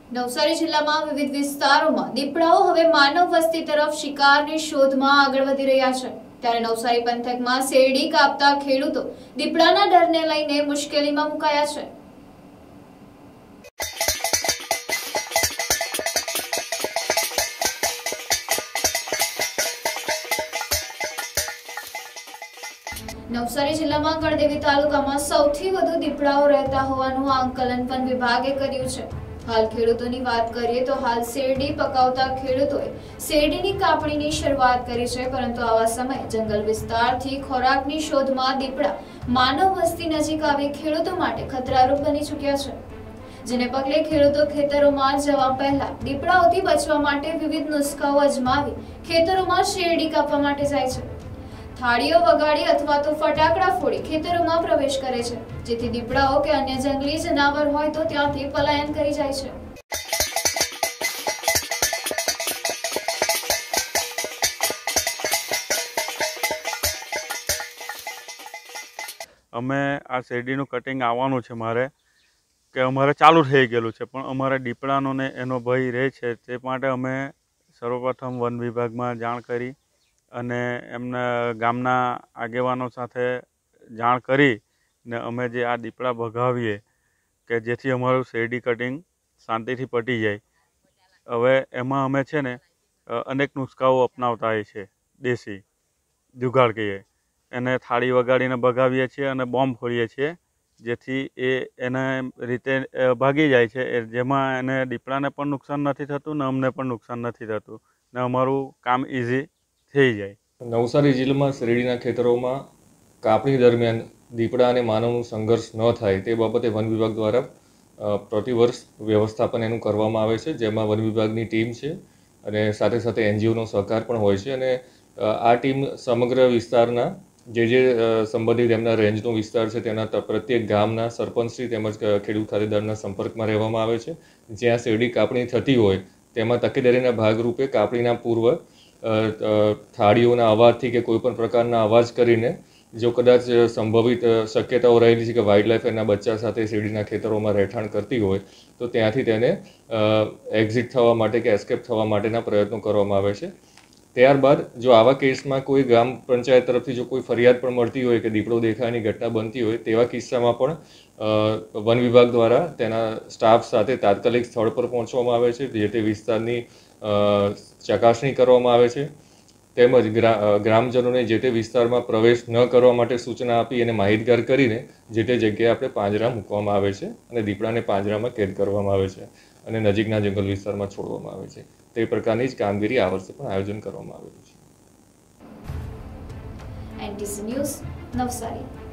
નવસારી જિલ્લામાં વિવિધ વિસ્તારોમાં દીપડાઓ હવે માનવ વસ્તી તરફ શિકારની શોધમાં આગળ વધી રહ્યા છે। ત્યારે નવસારી પંથકમાં શેરડી કાપતા ખેડૂતો દીપડાના ડરને લઈને મુશ્કેલીમાં મુકાયા છે। નવસારી જિલ્લામાં ગણદેવી તાલુકામાં સૌથી વધુ દીપડાઓ રહેતા હોવાનું આંકલન વન વિભાગે કર્યું છે। હાલ ખેડૂતોની વાત કરીએ તો હાલ શેરડી પકાવતા ખેડૂતોએ શેરડીની કાપણીની શરૂઆત કરી છે, પરંતુ આવા સમયે જંગલ વિસ્તારથી ખોરાકની શોધમાં દીપડા માનવ વસ્તી નજીક આવી ખેડૂતો માટે ખતરારૂપ બની ચૂક્યા છે, જેને પગલે ખેડૂતો ખેતરોમાં જવા પહેલા દીપડાઓથી બચવા માટે વિવિધ નુસ્ખાઓ અજમાવી ખેતરોમાં શેરડી કાપવા માટે જાય છે। થાળીઓ વગાડી અથવા તો ફટાકડા ફોડી ખેતરોમાં પ્રવેશ કરે છે, જેથી દીપડાઓ કે અન્ય જંગલી જનાવર હોય તો ત્યાંથી પલાયન કરી જાય છે। અમે આ શેરડીનું કટિંગ આવવાનું છે મારે કે અમારે ચાલુ થઈ ગયેલું છે, પણ અમારે દીપડાનો ને એનો ભય રહે છે। તે માટે અમે સર્વપ્રથમ વન વિભાગમાં જાણ કરી અને એમના ગામના આગેવાનો સાથે જાણ કરી ને અમે જે આ દીપડા ભગાવીએ કે જેથી અમારું શેરડી કટિંગ શાંતિથી પતી જાય। હવે એમાં અમે છે ને અનેક નુસ્ખાઓ અપનાવતા હોય છે, દેશી જુગાડ કહીએ એને થાળી વગાડીને ભગાવીએ છીએ અને બોમ્બ ફોડીએ છીએ, જેથી એને રીતે ભાગી જાય છે, જેમાં એને દીપડાને પણ નુકસાન નથી થતું ને અમને પણ નુકસાન નથી થતું ને અમારું કામ ઇઝી થઈ જાય। નવસારી જિલ્લામાં શેરડીના ખેતરોમાં કાપણી દરમિયાન દીપડા અને માનવનું સંઘર્ષ ન થાય તે બાબતે વન વિભાગ દ્વારા પ્રતિવર્ષ વ્યવસ્થાપન એનું કરવામાં આવે છે, જેમાં વન વિભાગની ટીમ છે અને સાથે સાથે NGOનો સહકાર પણ હોય છે। અને આ ટીમ સમગ્ર વિસ્તારના જે સંબંધિત એમના રેન્જનો વિસ્તાર છે તેના પ્રત્યેક ગામના સરપંચશ્રી તેમજ ખેડૂત ખાતેદારના સંપર્કમાં રહેવામાં આવે છે। જ્યાં શેરડી કાપણી થતી હોય તેમાં તકેદારીના ભાગરૂપે કાપણીના પૂર્વ થાળીઓના અવાજથી કે કોઈ પણ પ્રકારના અવાજ કરીને જો કદાચ સંભવિત શક્યતાઓ રહેલી છે કે વાઇલ્ડ લાઈફ એના બચ્ચા સાથે શેરડીના ખેતરોમાં રહેઠાણ કરતી હોય તો ત્યાંથી તેને એક્ઝિટ થવા માટે કે એસ્કેપ થવા માટેના પ્રયત્નો કરવામાં આવે છે। ત્યારબાદ જો આવા કેસમાં કોઈ ગ્રામ પંચાયત તરફથી જો કોઈ ફરિયાદ પણ મળતી હોય કે દીપડો દેખાવાની ઘટના બનતી હોય તેવા કિસ્સામાં પણ વન વિભાગ દ્વારા તેના સ્ટાફ સાથે તાત્કાલિક સ્થળ પર પહોંચવામાં આવે છે, જે તે વિસ્તારની ચકાસણી કરવામાં આવે છે, તેમજ ગ્રામજનોને જે તે વિસ્તારમાં પ્રવેશ ન કરવા માટે સૂચના આપી અને માહિતગાર કરીને જે તે જગ્યાએ આપણે પાંજરા મૂકવામાં આવે છે અને દીપડાને પાંજરામાં કેદ કરવામાં આવે છે અને નજીકના જંગલ વિસ્તારમાં છોડવામાં આવે છે। તે પ્રકારની જ કામગીરી આ વર્ષે પણ આયોજન કરવામાં આવેલું છે। NTC news Navsari.